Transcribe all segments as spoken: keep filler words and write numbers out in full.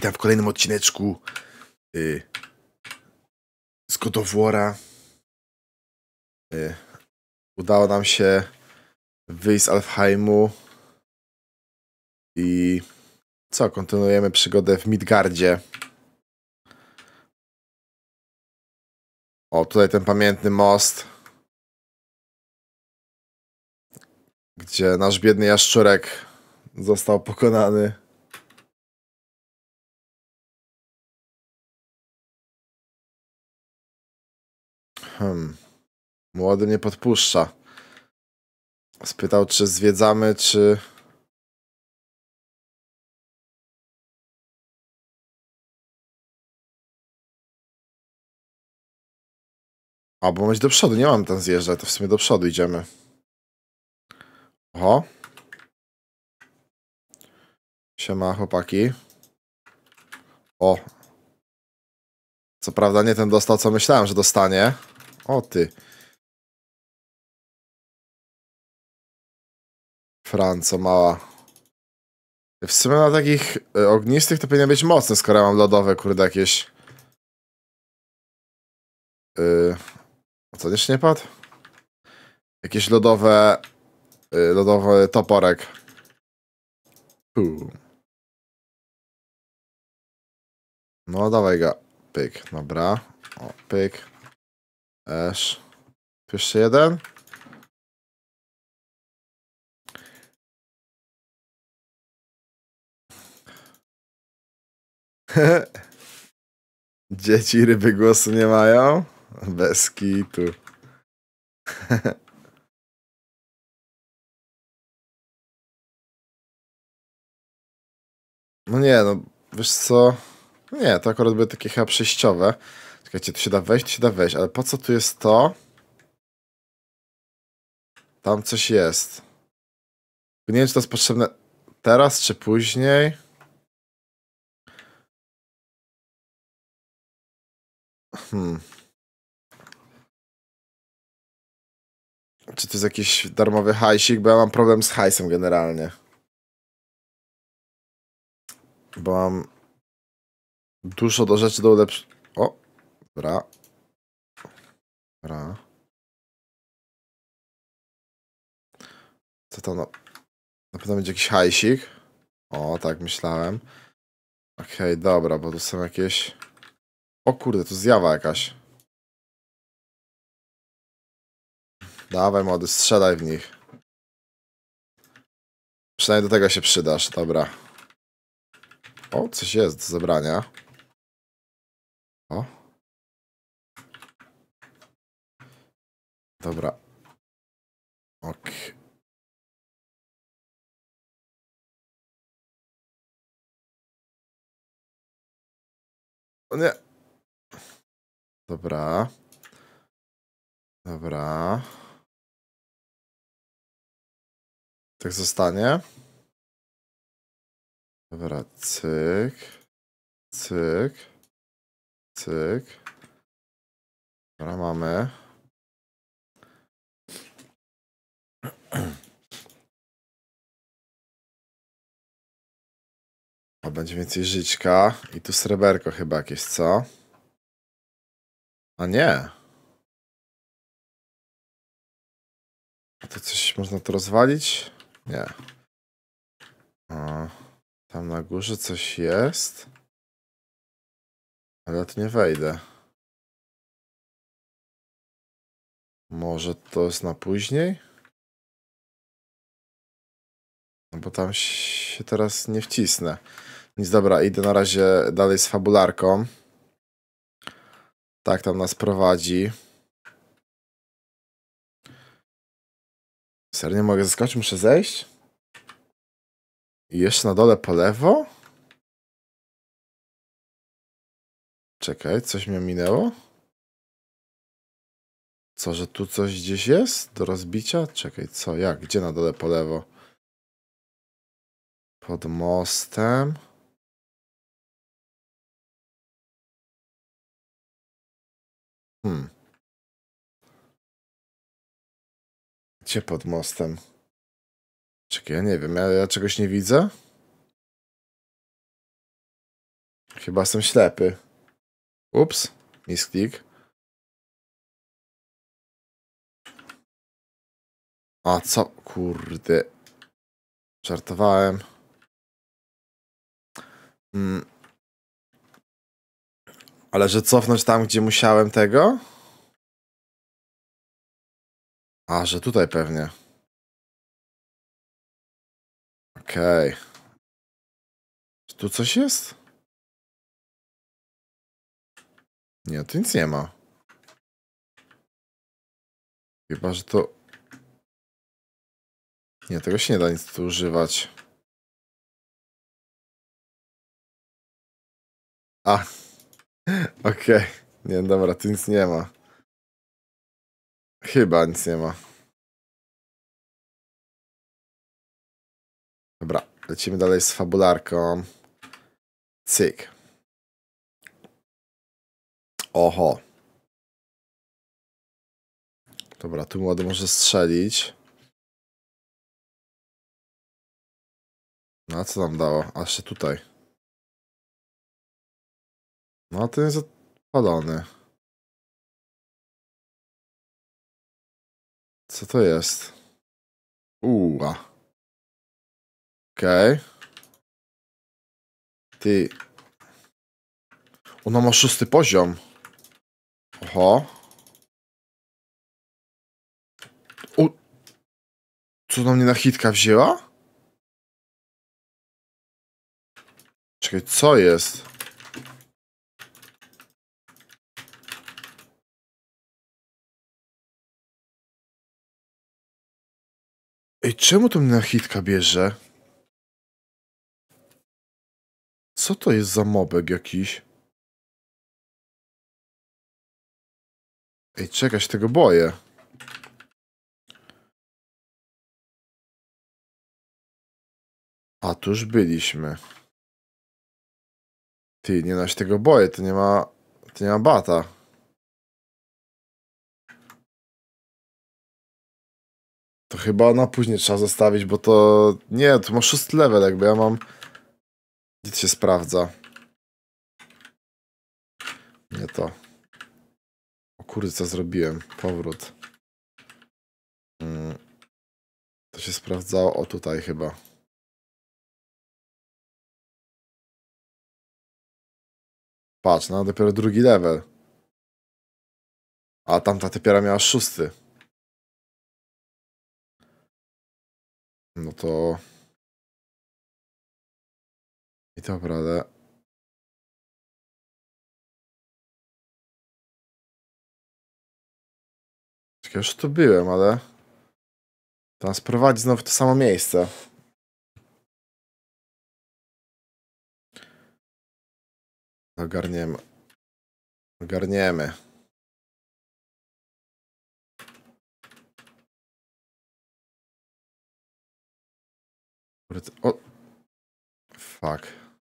Witam w kolejnym odcineczku yy, z God of War'a. Yy, udało nam się wyjść z Alfheimu i co, kontynuujemy przygodę w Midgardzie. O, tutaj ten pamiętny most, gdzie nasz biedny jaszczurek został pokonany. Hmm. Młody nie podpuszcza. Spytał, czy zwiedzamy, czy... A, bo mieć do przodu, nie mam tam zjeżdżać, to w sumie do przodu idziemy. Oho. Siema, chłopaki. O. Co prawda nie ten dostał, co myślałem, że dostanie. O ty. Franco mała. W sumie na takich y, ognistych to powinien być mocny, skoro ja mam lodowe, kurde, jakieś... Yy... A co, jeszcze nie padł? Jakieś lodowe... Yy, lodowy toporek. Uu. No, dawaj go. Pyk, dobra. O, pyk. Esz. Tu jeszcze jeden? Dzieci ryby głosu nie mają? Bez kitu. No nie, no wiesz co? Nie, to akurat były takie chyba przejściowe. Czekajcie, tu się da wejść, tu się da wejść, ale po co tu jest to? Tam coś jest. Nie wiem, czy to jest potrzebne teraz, czy później. Hmm. Czy to jest jakiś darmowy hajsik? Bo ja mam problem z hajsem generalnie. Bo mam dużo do rzeczy do ulepszenia. O! Dobra. Dobra. Co to na... Na pewno będzie jakiś hajsik. O, tak myślałem. Okej, okay, dobra, bo tu są jakieś... O kurde, tu zjawa jakaś. Dawaj młody, strzelaj w nich. Przynajmniej do tego się przydasz, dobra. O, coś jest do zebrania. O. Dobra. Ok. O nie. Dobra. Dobra. Tak zostanie. Dobra, cyk. Cyk. Cyk. Dobra, mamy. O, będzie więcej żyćka. I tu sreberko chyba jakieś, co? A nie. A to coś można to rozwalić? Nie. A, tam na górze coś jest. Ale ja tu nie wejdę. Może to jest na później? No bo tam się teraz nie wcisnę. Nic, dobra, idę na razie dalej z fabularką. Tak tam nas prowadzi. Serio nie mogę zaskoczyć, muszę zejść? I jeszcze na dole po lewo? Czekaj, coś mnie minęło? Co, że tu coś gdzieś jest do rozbicia? Czekaj, co, jak, gdzie na dole po lewo? Pod mostem. Hmm. Gdzie pod mostem? Czekaj, ja nie wiem, ja, ja czegoś nie widzę? Chyba jestem ślepy. Ups, misklik. A co? Kurde. Żartowałem. Mm. Ale że cofnąć tam, gdzie musiałem tego? A, że tutaj pewnie. Okej. Okay. Tu coś jest? Nie, tu nic nie ma. Chyba, że to... Nie, tego się nie da nic tu używać. A. Okej. Okay. Nie, dobra, tu nic nie ma. Chyba nic nie ma. Dobra, lecimy dalej z fabularką. Cyk. Oho. Dobra, tu młody może strzelić. No a co nam dało? A jeszcze tutaj. No to jest odpalony. Co to jest? Uła. Okej. Okay. Ty. Ona ma szósty poziom. Oho. U. Co na mnie na hitka wzięła? Czekaj, co jest? Ej, czemu to mnie na hitka bierze? Co to jest za mobek jakiś? Ej, czekaj, się tego boję. A, tu już byliśmy. Ty, nie no, się tego boję, to nie ma... To nie ma bata. To chyba na później trzeba zostawić, bo to... Nie, to ma szósty level jakby, ja mam... Gdzie to się sprawdza? Nie to. O kurde, co zrobiłem? Powrót. Hmm. To się sprawdzało, o tutaj chyba. Patrz, no dopiero drugi level. A tamta dopiero miała szósty. No to... I dobra, ale... Czekaj, już tu byłem, ale... Teraz prowadzi znowu w to samo miejsce. Ogarniemy. Ogarniemy. O! Fuck.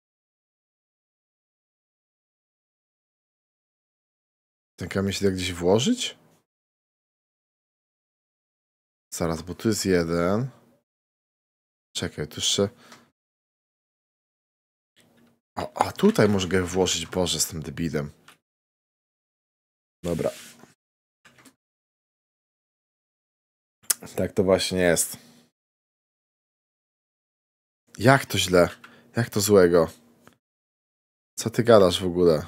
Ten kamień się da gdzieś włożyć? Zaraz, bo tu jest jeden. Czekaj, tu jeszcze... A, a tutaj może go włożyć, Boże, z tym debilem. Dobra. Tak to właśnie jest. Jak to źle? Jak to złego? Co ty gadasz w ogóle?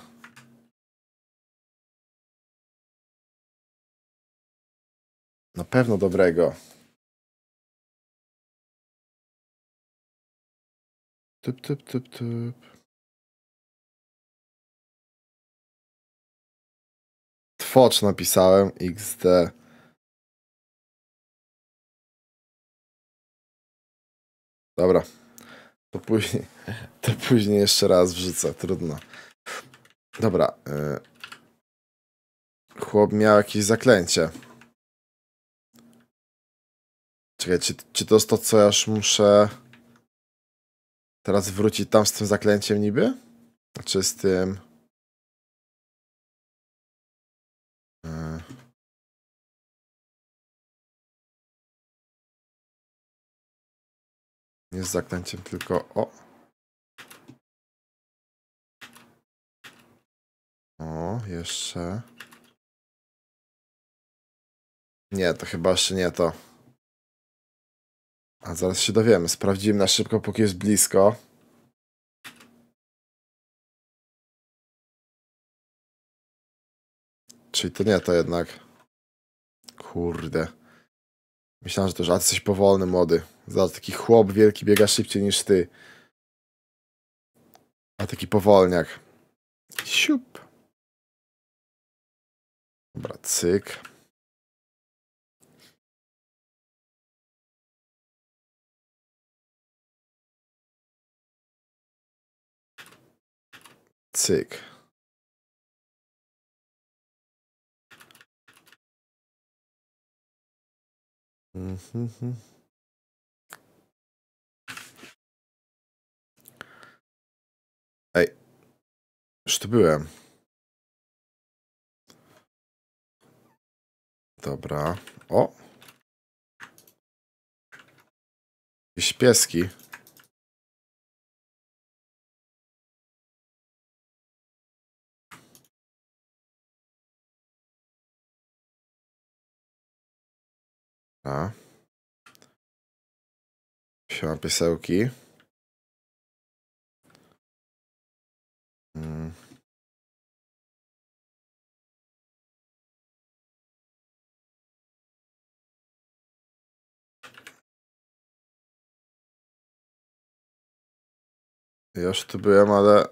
Na pewno dobrego. Tup, tup, tup, tup. Twocz napisałem. iks de. Dobra. To później. To później jeszcze raz wrzucę. Trudno. Dobra. Y... Chłop miał jakieś zaklęcie. Czekaj, czy, czy to jest to, co ja już muszę teraz wrócić tam z tym zaklęciem niby? Czy z tym... Yy... Nie z zaklęciem, tylko... O! jeszcze. Nie, to chyba jeszcze nie to. A zaraz się dowiemy. Sprawdzimy na szybko, póki jest blisko. Czyli to nie to jednak. Kurde. Myślałem, że to już, a ty jesteś powolny, młody. Zobacz, taki chłop wielki biega szybciej niż ty. A taki powolniak. Siup. Dobra, cyk. Cyk. Mhm. Ej. Już tu byłem. Dobra. O! Jakieś pieski. A. Siema, piesełki. Mm. Ja już tu byłem, ale...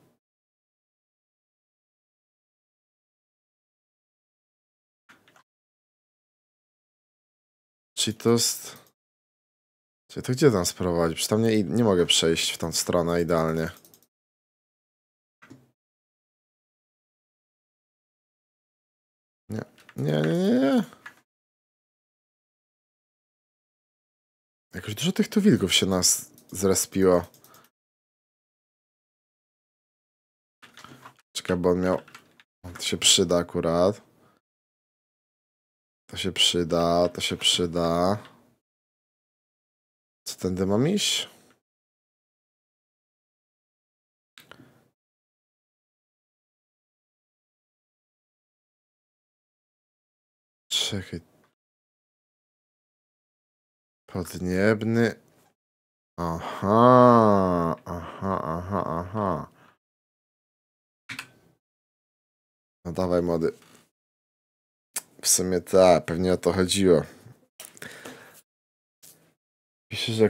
Czy to jest... Czy to gdzie tam sprowadzić? Przecież tam nie, nie mogę przejść w tą stronę idealnie. Nie, nie, nie, nie, nie. Jakoś dużo tych tu wilków się nas zrespiło. Czekaj, bo on miał... To się przyda akurat. To się przyda, to się przyda. Co tędy mam iść? Czekaj. Podniebny. Aha, aha, aha, aha. No dawaj, młody. W sumie tak, pewnie o to chodziło. Pisze, że...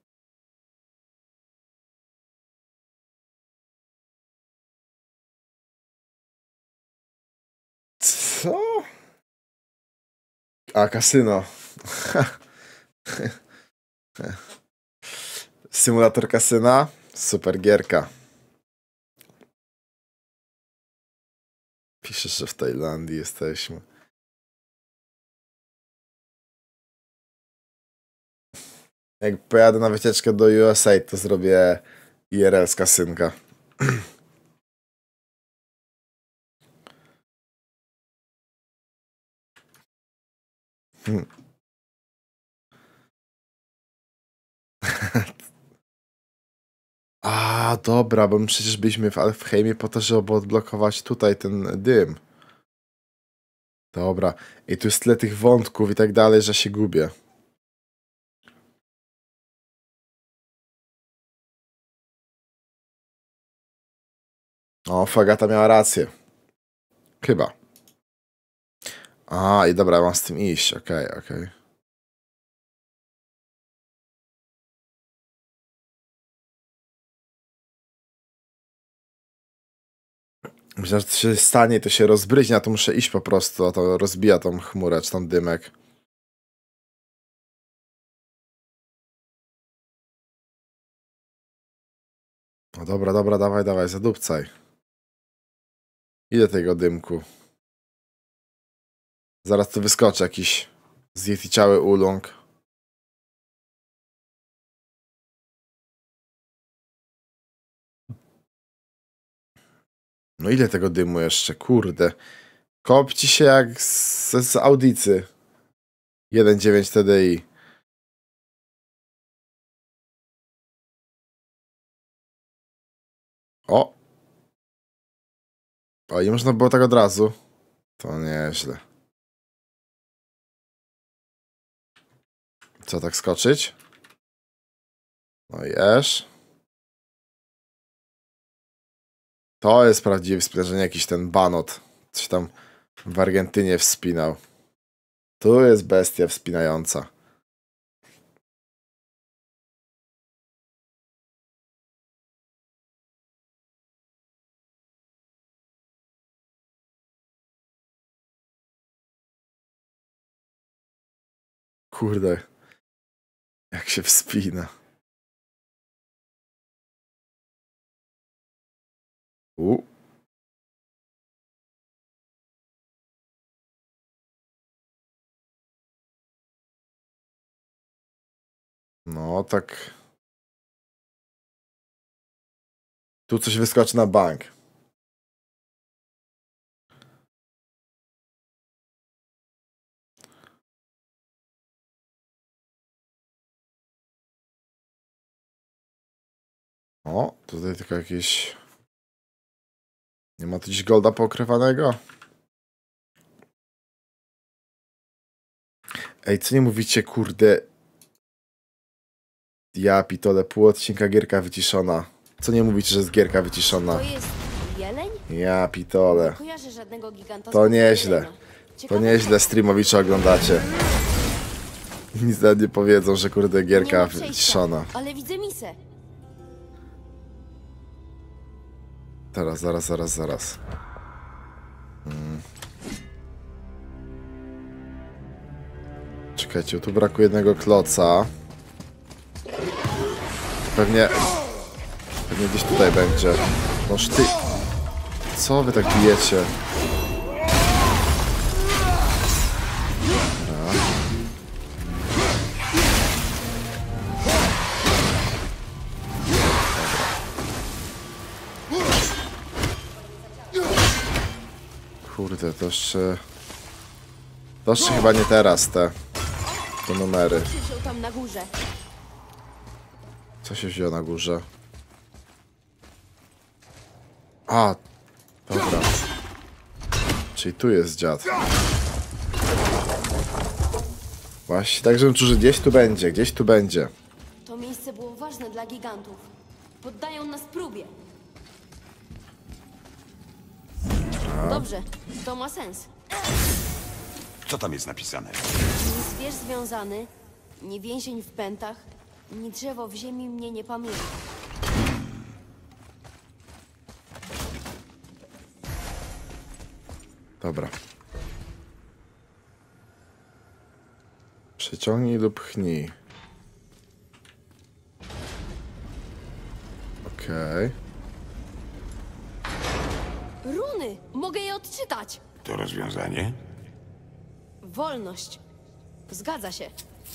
Co? A, kasyno. Symulator kasyna? Super gierka. Piszesz, że w Tajlandii jesteśmy. Jak pojadę na wycieczkę do U S A, to zrobię I R L z kasynka. Hmm. A, dobra, bo my przecież byliśmy w Alfheimie po to, żeby odblokować tutaj ten dym. Dobra. I tu jest tyle tych wątków i tak dalej, że się gubię. O, Fagata miała rację. Chyba. A, i dobra, mam z tym iść. Okej, okay, okej. Okay. Myślę, że to się stanie, to się rozbryźnie, a to muszę iść po prostu, a to rozbija tą chmurę, czy tam dymek. No dobra, dobra, dawaj, dawaj, zadupcaj. Ile tego dymku? Zaraz tu wyskoczy jakiś zjeticały uląk. No ile tego dymu jeszcze? Kurde. Kopci się jak z, z audicy. jeden dziewięć T D I. O! O, i można było tak od razu. To nieźle. Co, tak skoczyć? No jesz. To jest prawdziwy wspinaczenie, jakiś ten banot. Coś tam w Argentynie wspinał. Tu jest bestia wspinająca. Kurde. Jak się wspina. U. No tak. Tu coś wyskoczy na bank. O, tutaj tylko jakieś... Nie ma tu dziś golda pookrywanego? Ej, co nie mówicie, kurde? Ja pitole, pół odcinka gierka wyciszona. Co nie mówicie, że jest gierka wyciszona? To jest jeleń? Ja pitole. Nie kojarzę żadnego giganta. To nieźle. To nieźle streamowicze oglądacie. Nic nawet nie powiedzą, że kurde gierka wyciszona. Ale widzę misę. Teraz, zaraz, zaraz, zaraz. Hmm. Czekajcie, tu brakuje jednego kloca. Pewnie... Pewnie gdzieś tutaj będzie. Noż ty... Co wy tak bijecie? Kurde, to jeszcze... To jeszcze chyba nie teraz te... Te numery. Co się wziął tam na górze? Co się wzięło na górze? A, dobra. Czyli tu jest dziad. Właśnie, tak żebym czuł, że gdzieś tu będzie, gdzieś tu będzie. To miejsce było ważne dla gigantów. Poddają nas próbie. Dobrze, to ma sens. Co tam jest napisane? Ni zwierz związany, ni więzień w pętach, ni drzewo w ziemi mnie nie pamięta. Dobra. Przeciągnij lub pchnij. Okej. Runy! Mogę je odczytać! To rozwiązanie? Wolność. Zgadza się.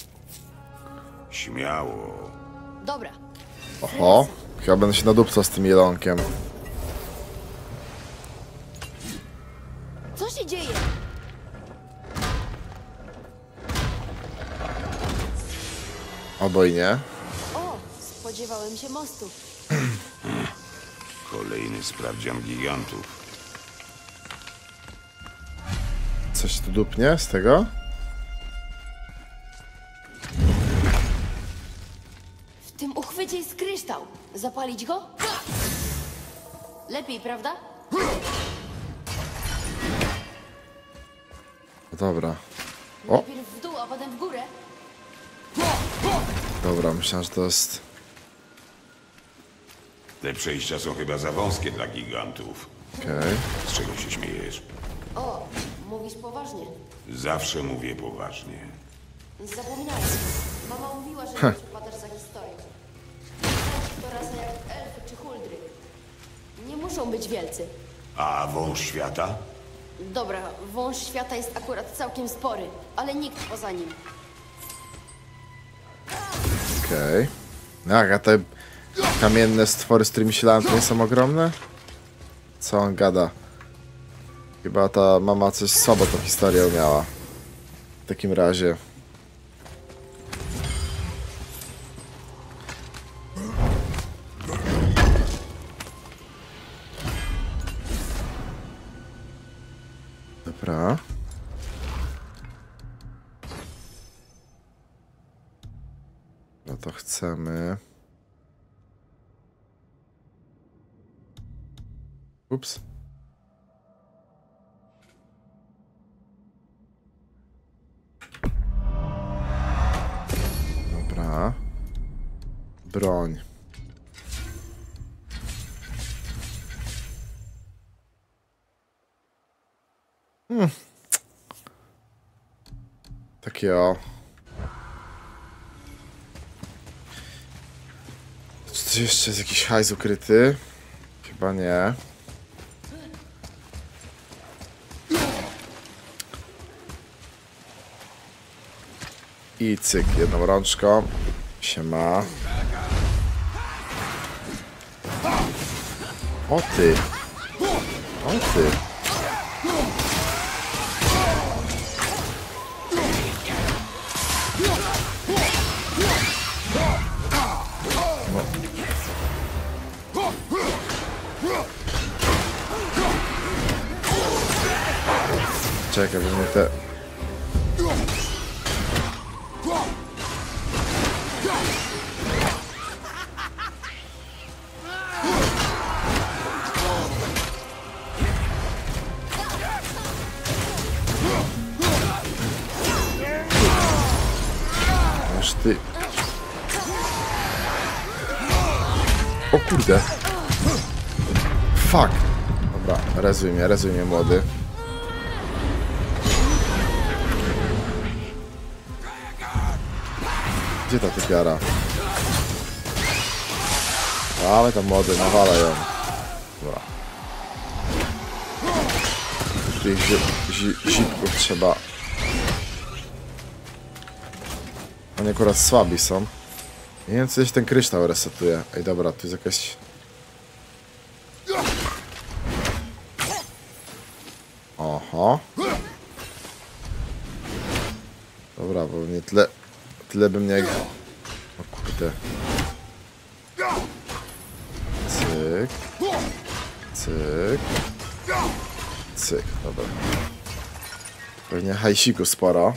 Śmiało. Dobra. Oho. Chyba będę się nadupcał z tym jelonkiem. Co się dzieje? Albo i nie. O, spodziewałem się mostu. Kolejny sprawdzian gigantów. Coś tu dupnie z tego? W tym uchwycie jest kryształ. Zapalić go? Lepiej, prawda? No dobra. O! Najpierw w dół, a potem w górę. Dobra, myślałem, że to jest... Te przejścia są chyba za wąskie dla gigantów. Okej. Z czego się śmiejesz? O, mówisz poważnie. Zawsze mówię poważnie. Zapominałem. Mama mówiła, że nie przepadasz za historię. To rasa jak elfy czy huldry. Nie muszą być wielcy. A wąż świata? Dobra, wąż świata jest akurat całkiem spory, ale nikt poza nim. Okej. Jak, a te kamienne stwory, z którymi się lałem, to nie są ogromne? Co on gada? Chyba ta mama coś słabo tą historię miała. W takim razie. Dobra. No to chcemy... Ups. Dobra. Broń. Hmm. Takie o. Czy to jeszcze jest jakiś hajs ukryty? Chyba nie. I cyk, jedną rączką się ma. O ty! O ty! Czekaj, bo mnie te... Aż ty... O kurde! Fuck! Dobra, rezuj mnie, rezuj mnie, młody. Gdzie ta typiara? Ale tam młody, nawala ją. Dobra. Tych zi zi zipków trzeba... Oni akurat słabi są. Nie wiem, co się ten kryształ resetuje. Ej, dobra, tu jest jakaś... Oho. Dobra, bo nie tyle... Tyle bym nie... O kurde. Cyk. Cyk. Cyk, dobra. Pewnie hajsiku sporo.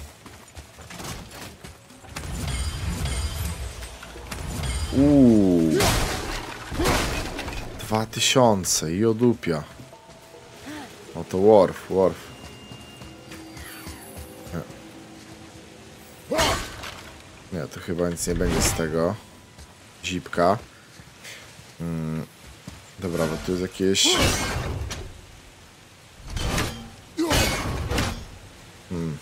Uuu. Dwa tysiące i odupia. O to Worf, Worf. Nie. Nie, to chyba nic nie będzie z tego. Zipka. Hmm. Dobra, bo tu jest jakieś... Hmm.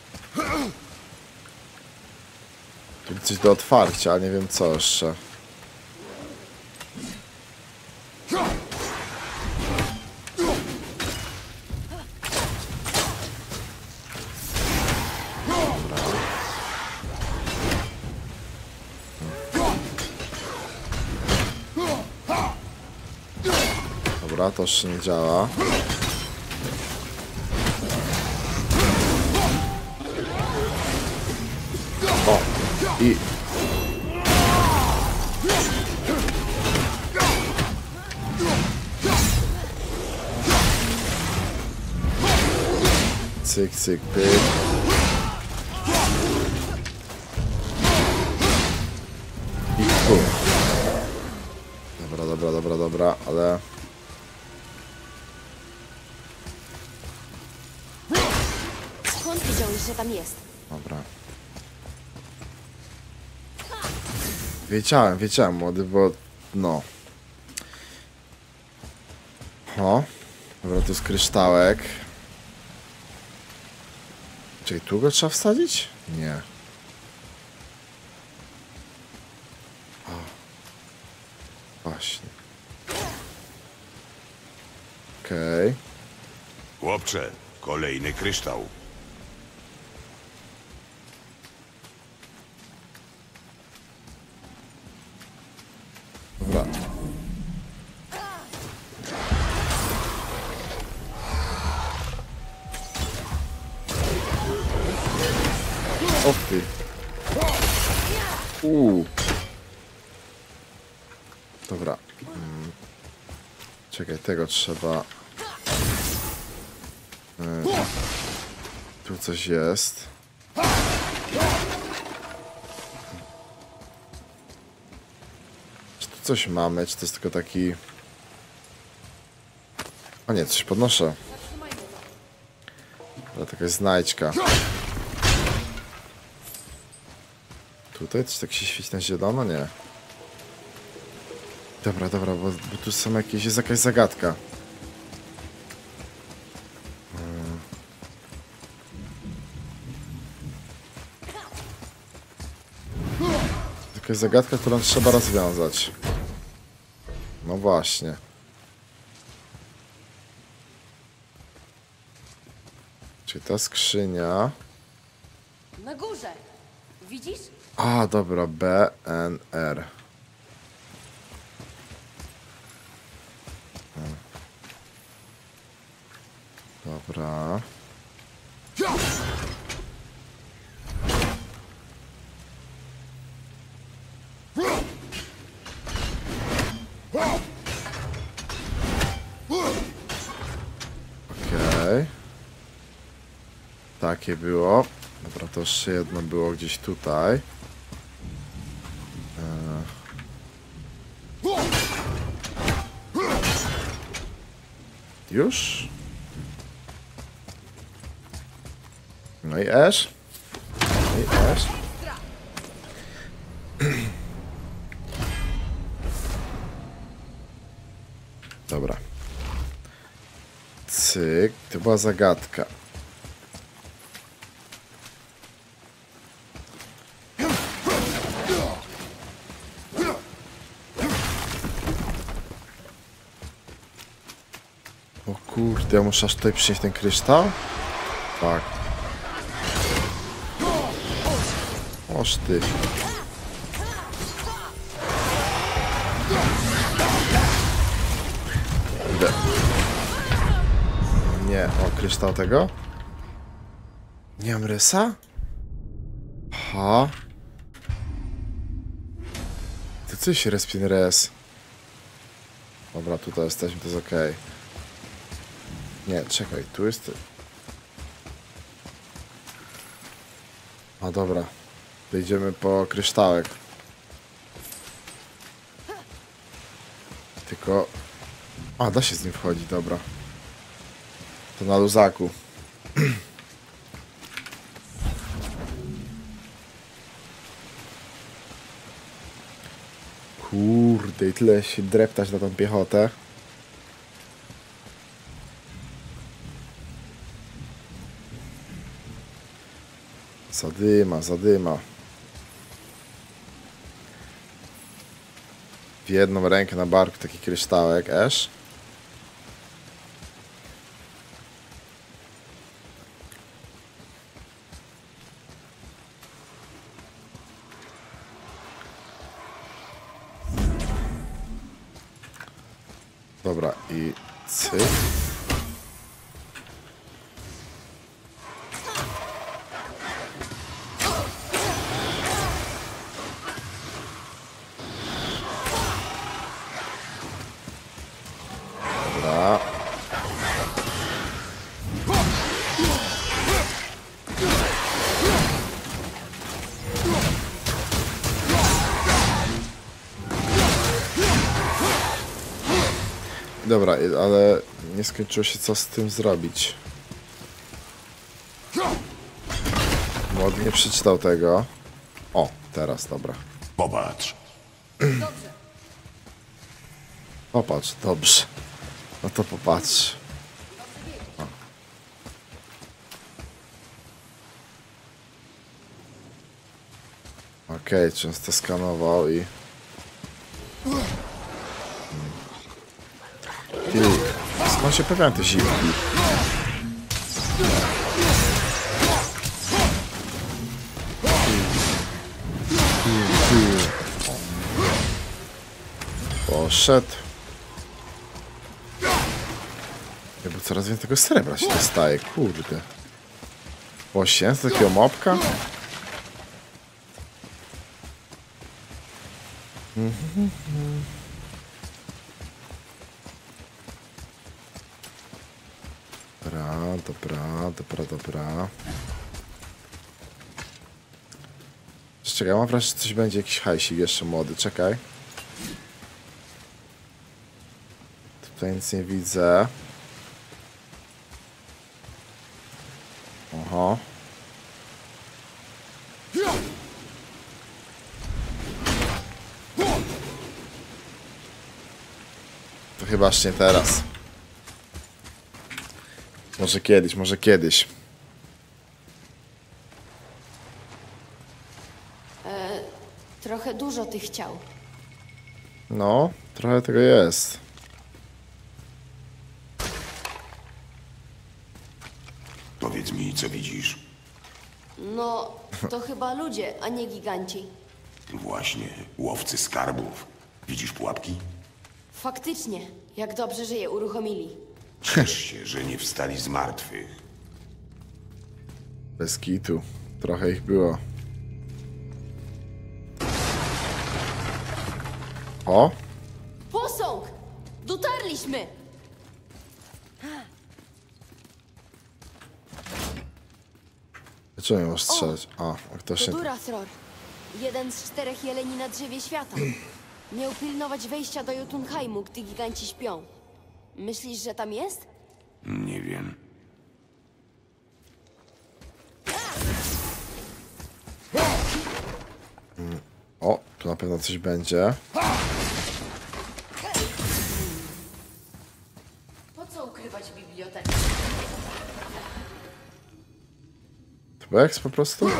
Tu coś do otwarcia, ale nie wiem co jeszcze. Dobra, to jeszcze nie działa. O! I... Cyk, cyk, pyk. I tu. Dobra, dobra, dobra, dobra, ale... Skąd wiedziałeś, że tam jest? Dobra. Wiedziałem, wiedziałem, młody, bo... No. O. Dobra, tu jest kryształek. Czekaj, tu go trzeba wsadzić? Nie. O. Właśnie. Okej. Okay. Chłopcze, kolejny kryształ. Dobra. O ty. Uuu. Dobra. Hmm. Czekaj, tego trzeba... Yy. Tu coś jest. Czy tu coś mamy? Czy to jest tylko taki... O nie, coś podnoszę. To taka znajdźka. Tutaj coś tak się świeci na zielono? Nie. Dobra, dobra, bo, bo tu są jakieś... Jest jakaś zagadka. Hmm. Jakaś zagadka, którą trzeba rozwiązać. No właśnie. Czyli ta skrzynia... Na górze. Widzisz? A, dobra, B N R. Hmm. Dobra. Okej. Takie było. Dobra, to jeszcze jedno było gdzieś tutaj. Eee. Już? No i Ash. No i Ash. Dobra. Cyk. To była zagadka. O kurde, ja muszę aż tutaj przynieść ten kryształ? Tak. Oż ty. Idę. Nie, o, kryształ tego? Nie mam rysa? Aha. To coś respin res. Dobra, tutaj jesteśmy, to jest okej. Nie, czekaj, tu jest... A dobra, to idziemy po kryształek. Tylko... A, da się z nim wchodzić, dobra. To na luzaku. Kurde, i tyle się dreptać na tą piechotę. Zadyma, zadyma. W jedną rękę na barku taki kryształek, Ash. Dobra, i cyk. Dobra. Dobra, ale nie skończyło się, co z tym zrobić. Młody nie przeczytał tego. O, teraz, dobra. Popatrz. Dobrze. Popatrz, dobrze. No to popatrz. O. Okej, okay, często skanował i... Ty, skąd się pojawiają te zimki? Poszedł. Ja, bo coraz więcej tego srebra się dostaje, kurde. Osiemset takiego mopka? Mhm. Dobra, dobra, dobra, dobra. Czekaj, mam wrażenie, że coś będzie, jakiś hajsik jeszcze młody, czekaj. Tutaj nic nie widzę. Oho. To chyba aż nie teraz. Może kiedyś, może kiedyś. Trochę dużo tych ciał. No, trochę tego jest. Powiedz mi, co widzisz. No, to chyba ludzie, a nie giganci. Właśnie, łowcy skarbów. Widzisz pułapki? Faktycznie, jak dobrze, że je uruchomili. Ciesz się, że nie wstali z martwych. Bez kitu. Trochę ich było. O! Posąg! Dotarliśmy! Czemu nie możesz strzelać? A, a ktoś To nie... Durathror. Jeden z czterech jeleni na drzewie świata. Miał pilnować wejścia do Jotunheimu, gdy giganci śpią. Myślisz, że tam jest? Nie wiem. O, tu na pewno coś będzie. Po co ukrywać bibliotekę? To był eks po prostu?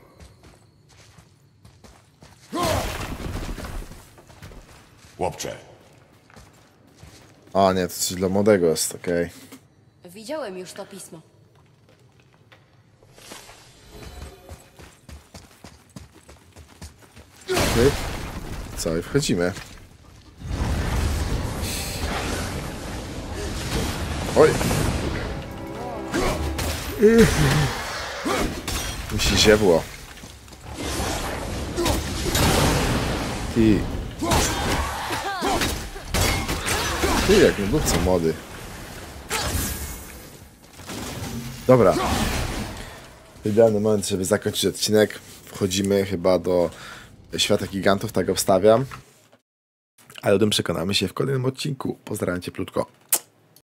Chłopcze, A nie, to coś dla młodego jest, okej. Widziałem już to pismo. Okay. Co, i wchodzimy. Oj! Mi się ziewło. Ty. Ty, jak nie był co młody. Dobra. Idealny moment, żeby zakończyć odcinek. Wchodzimy chyba do świata gigantów, tak obstawiam. Ale o tym przekonamy się w kolejnym odcinku. Pozdrawiam cieplutko.